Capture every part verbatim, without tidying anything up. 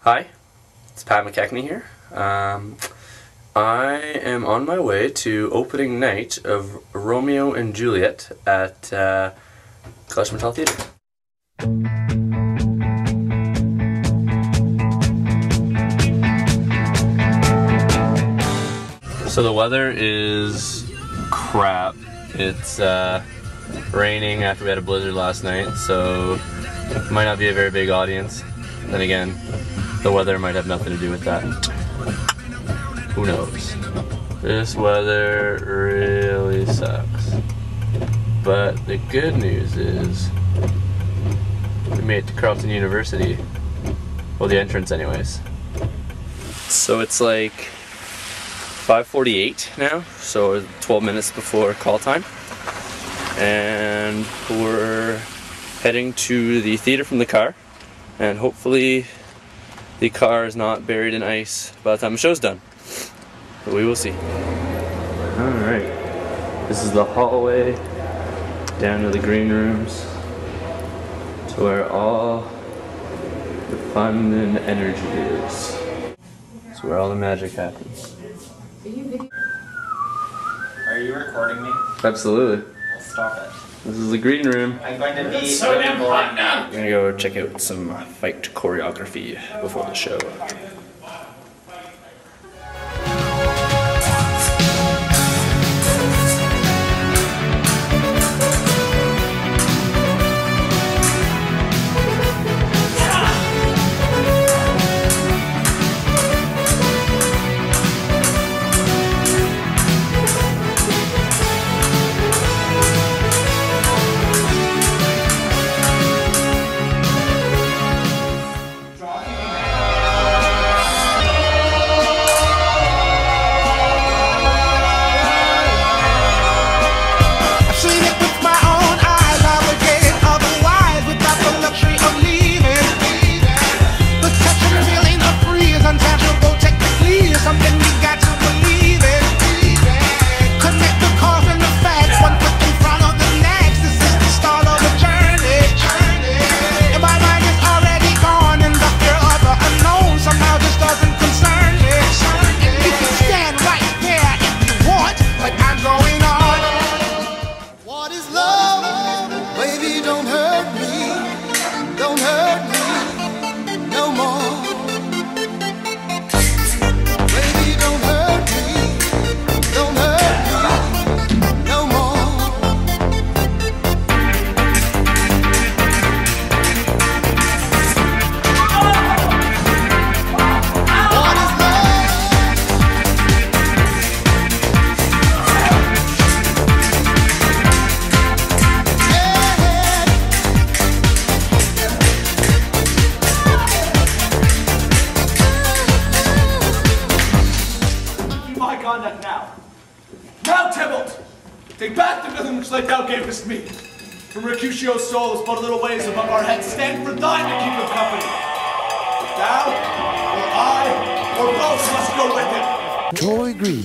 Hi, it's Pat McKechnie here. Um, I am on my way to opening night of Romeo and Juliet at uh, Clash Metal Theatre. So the weather is crap. It's uh, raining after we had a blizzard last night, so it might not be a very big audience. Then again, the weather might have nothing to do with that. Who knows? This weather really sucks. But the good news is we made it to Carleton University. Well, the entrance anyways. So it's like five forty-eight now, so twelve minutes before call time. And we're heading to the theater from the car. And hopefully the car is not buried in ice by the time the show's done. But we will see. Alright. This is the hallway down to the green rooms, to where all the fun and energy is. It's where all the magic happens. Are you recording me? Absolutely. Well, stop it. This is the green room. I'm going to be so damn hot now. We're gonna go check out some fight choreography before the show. Now, now, Tybalt, take back the rhythm which thou gavest me. For Mercutio's soul is but a little ways above our heads. Stand for thine to keep him company. Thou, or I, or both must go with him. Toy Green.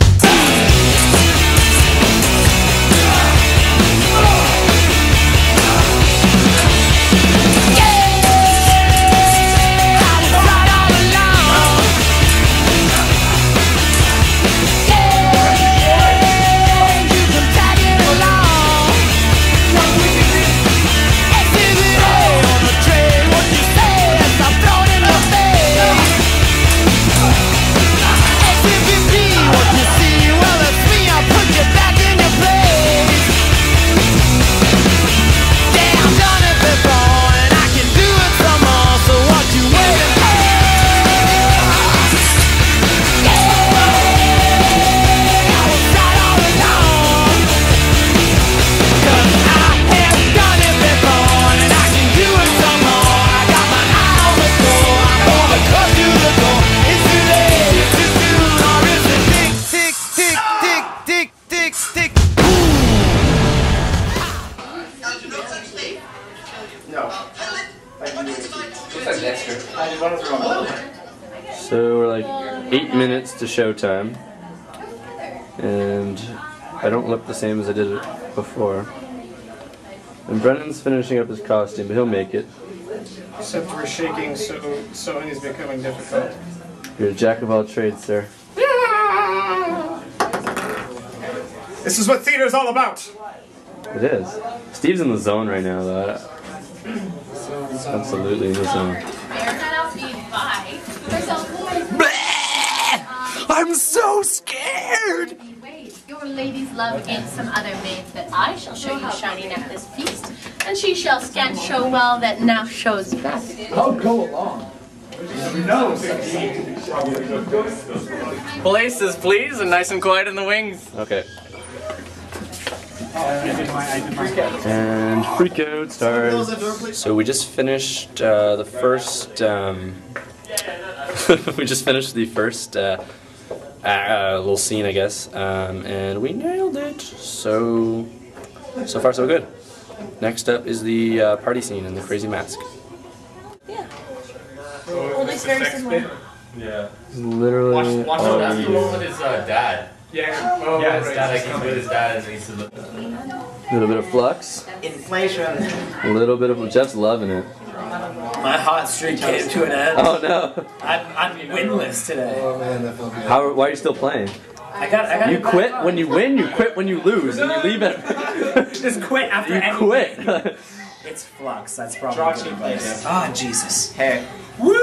So we're like eight minutes to showtime, and I don't look the same as I did it before. And Brennan's finishing up his costume, but he'll make it. Except we're shaking, so sewing is becoming difficult. You're a jack of all trades, sir. This is what theater's all about! It is. Steve's in the zone right now, though. Absolutely in the zone. I'm so scared! Your ladies love ain't some other maids that I shall show you shining at this feast, and she shall scant show well that now shows best. I'll go along. No. Places, please, and nice and quiet in the wings. Okay. And freak out starts. So we just finished uh, the first. Um, we just finished the first uh, uh, little scene, I guess, um, and we nailed it. So so far so good. Next up is the uh, party scene and the crazy mask. Yeah. Well, it's very similar. Yeah. Literally. Watch, watch all that's we the one do. with his uh, dad. Yeah. Oh, Yeah, his right. dad, like he's with his dad and he's the A little bit of flux. Inflation. A little bit of Jeff's loving it. My hot streak came to an end. Oh no! I'm, I'm winless today. How? Why are you still playing? I got. I got. You quit when you win. You quit when you lose, and you leave it. Just quit after You any quit. win. It's flux. That's probably Draw a good team place. play. Ah, Jesus. Hey. Woo!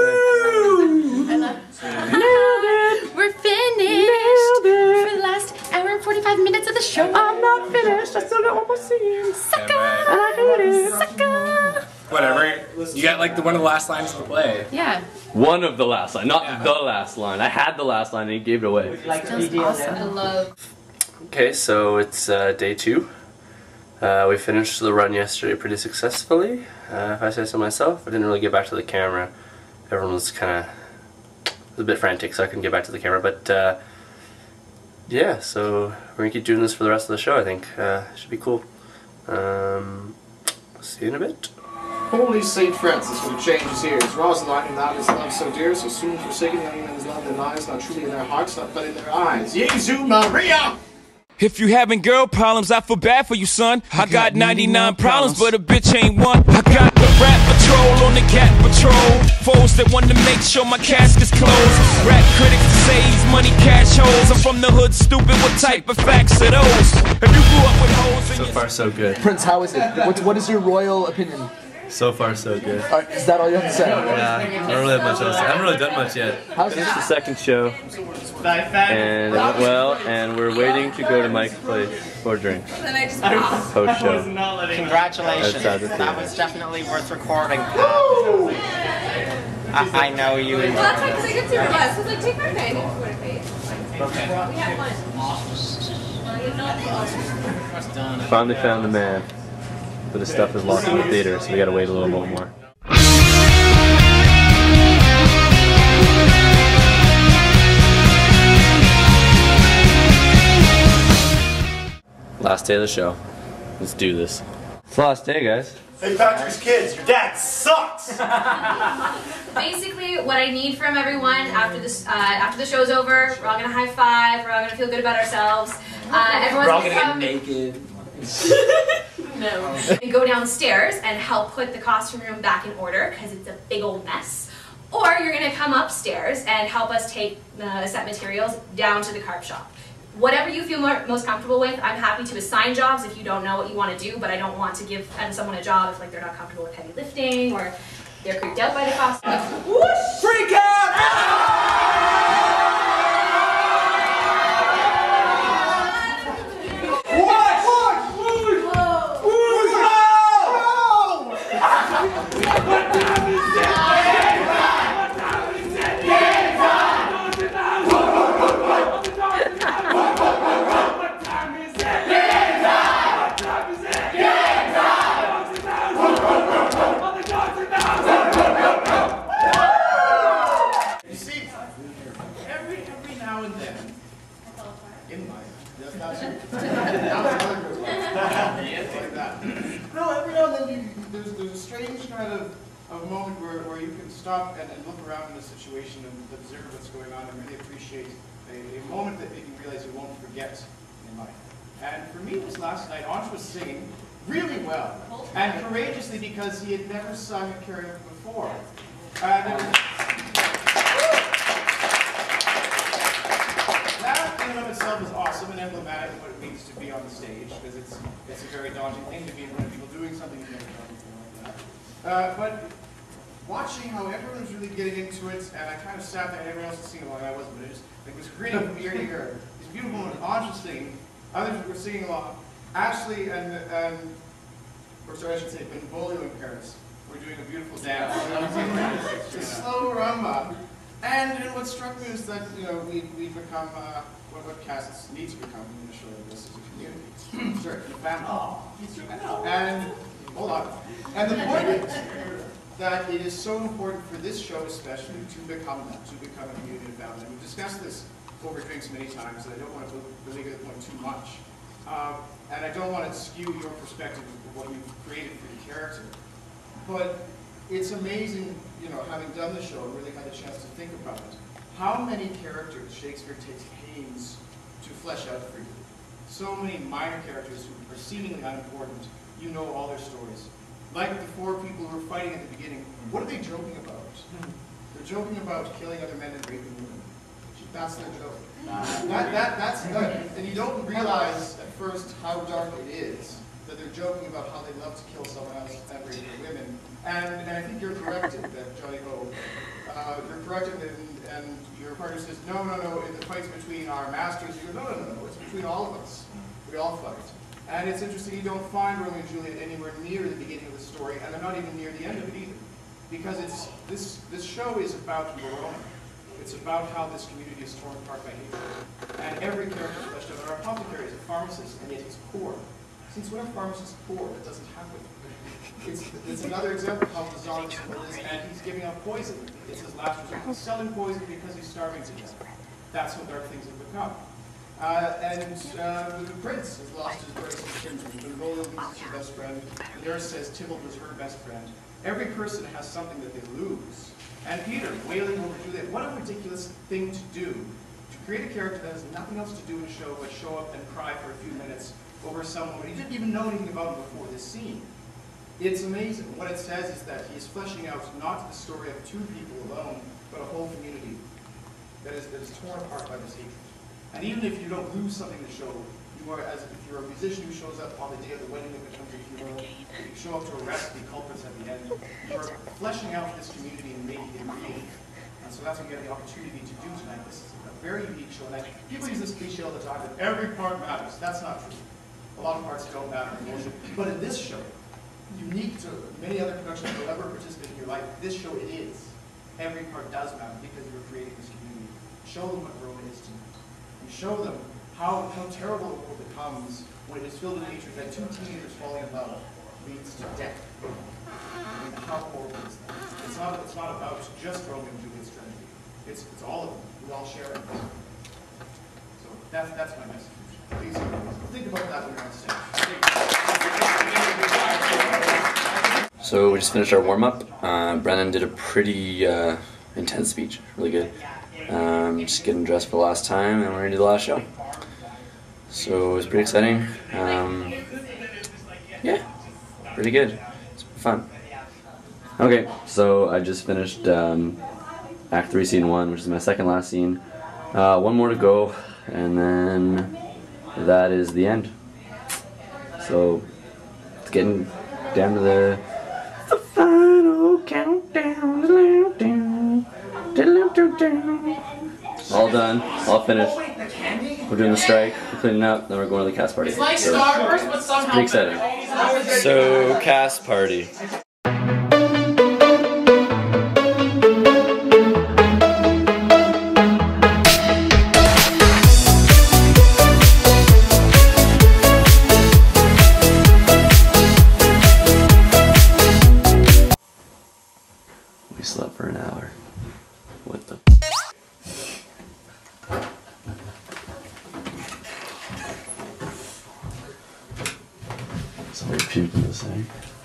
We're finished for the last hour and forty-five minutes of the show. I'm not finished. I still got one more scene. Sucker! And I hate it. Sucker! whatever. You got like the one of the last lines of the play. Yeah. One of the last line, not Yeah. the last line. I had the last line and he gave it away. That's awesome. I love. Okay, so it's uh, day two. Uh, we finished the run yesterday pretty successfully. Uh, if I say so myself, I didn't really get back to the camera. Everyone was kind of a bit frantic, so I couldn't get back to the camera. But uh, yeah, so we're gonna keep doing this for the rest of the show. I think uh, it should be cool. Um, see you in a bit. Holy Saint Francis, when the change is here. Is Rosalind and that is love so dear, so soon forsaken, young men's love their lives, not truly in their hearts, not but in their eyes. Jesu Maria! If you having girl problems, I feel bad for you, son. I got ninety-nine problems, but a bitch ain't one. I got the rap patrol on the cat patrol. Foes that want to make sure my casket's closed. Rap critics to say he's money cash holes. I'm from the hood, stupid. What type of facts are those? If you grew up with hoes in So your far, so good. Prince, how is it? What, what is your royal opinion? So far, so good. Uh, is that all you have to say? Yeah, I don't really have much else. I haven't really done much yet. How's It's the second show, and it went well, and we're waiting to go to Mike's place for drinks. Post show. Congratulations. That's sad to see. That was definitely worth recording. I, I know you. Well, that's like, because I get to realize, so like, take my bag if you want to pay. Okay. We have one. Finally found the man, but his stuff is locked in the theater, so we gotta wait a little bit more. Last day of the show. Let's do this. It's the last day, guys. Saint Patrick's kids, your dad sucks! Basically, what I need from everyone after this, uh, after the show's over, we're all gonna high five. We're all gonna feel good about ourselves. Uh, everyone's We're all gonna gonna come. get naked. No. And go downstairs and help put the costume room back in order because it's a big old mess. Or you're gonna come upstairs and help us take the set materials down to the carp shop. Whatever you feel more, most comfortable with, I'm happy to assign jobs if you don't know what you want to do, but I don't want to give someone a job if like they're not comfortable with heavy lifting or they're creeped out by the costume. Freak out! No, every now and then you, there's, there's a strange kind of, of moment where, where you can stop and, and look around in the situation and observe what's going on and really appreciate a, a moment that you realize you won't forget in life. And for me, it was last night. Ange was singing, really well, and courageously because he had never sung at karaoke before. And it was, that in and of itself is awesome and emblematic of what it means to be on the stage, because it's it's a very daunting thing to be in front of people doing something you've never done before like that. Uh, but watching how everyone was really getting into it, and I kind of sat there and everyone else was singing along, and I wasn't, but it just like was grinning from ear to ear. These beautiful women, Ange singing, others were singing along. Ashley and, and or sorry, I should say, Benvolio and Paris were doing a beautiful dance. The slow rumba. And you know, what struck me is that you know we we've become uh, what what casts need to become in the show like this as a community. Sorry, a family. And hold on. And the point is that it is so important for this show especially to become that, to become a community and family. And we've discussed this over drinks many times, and I don't want to belabor the point too much. Um, and I don't want to skew your perspective of what you've created for your character. But it's amazing, you know, having done the show and really had a chance to think about it, how many characters Shakespeare takes pains to flesh out for you. So many minor characters who are seemingly unimportant, you know all their stories. Like the four people who were fighting at the beginning, what are they joking about? They're joking about killing other men and raping women. That's their joke. That, that, that's good. And you don't realize at first how dark it is, that they're joking about how they love to kill someone else and rape their women. And, and I think you're corrected that Johnny Ho, uh, you're corrected and, and your partner says, no, no, no, in the fight's between our masters, you go, no, no, no, no, it's between all of us. We all fight. And it's interesting you don't find Romeo and Juliet anywhere near the beginning of the story, and they're not even near the end of it either. Because it's, this, this show is about Verona. It's about how this community is torn apart by hatred. And every character is fleshed out. Our apothecary is a pharmacist, and yet he's poor. Since when are pharmacists poor? That doesn't happen. It's, it's another example of how bizarre this world is, and he's giving out poison. It's his last resort. He's selling poison because he's starving to death. That's what dark things have become. Uh, and uh, the prince has lost his grace and kinsman. Benvolio loses his best friend. The nurse says Tybalt was her best friend. Every person has something that they lose. And Peter, wailing over Juliet, what a ridiculous thing to do. To create a character that has nothing else to do in a show but show up and cry for a few minutes over someone he didn't even know anything about him before this scene. It's amazing. What it says is that he is fleshing out not the story of two people alone, but a whole community that is, that is torn apart by this hatred. And even if you don't lose something in the show, you are, as if you're a musician who shows up on the day of the wedding of the country hero, you show up to arrest the culprits at the end, you are fleshing out this community and making it real. And so that's what you have the opportunity to do tonight. This is a very unique show. And I, people use this cliche all the time that every part matters. That's not true. A lot of parts don't matter. But in this show, unique to many other productions you'll ever participate in your life, this show it is. Every part does matter because you're creating this community. Show them what Rome is tonight. And show them how, how terrible the world becomes when it is filled with hatred that two teenagers falling in love leads to death. I mean, how horrible is that? It's not, it's not about just Romeo and Juliet's tragedy. It's, it's all of them. We all share it. So that's, that's my message. Please think about that when you're on stage. So we just finished our warm-up. Uh, Brennan did a pretty uh, intense speech, really good. Um, just getting dressed for the last time, and we're gonna do the last show. So it was pretty exciting. Um, yeah, pretty good. It's fun. Okay, so I just finished um, Act three, Scene one, which is my second last scene. Uh, one more to go, and then that is the end. So it's getting down to the the final countdown. All done, all finished. We're doing the strike, we're cleaning up, then we're going to the cast party. So, it's pretty exciting. So, cast party. We slept for an hour. What the? Sorry, puking this thing.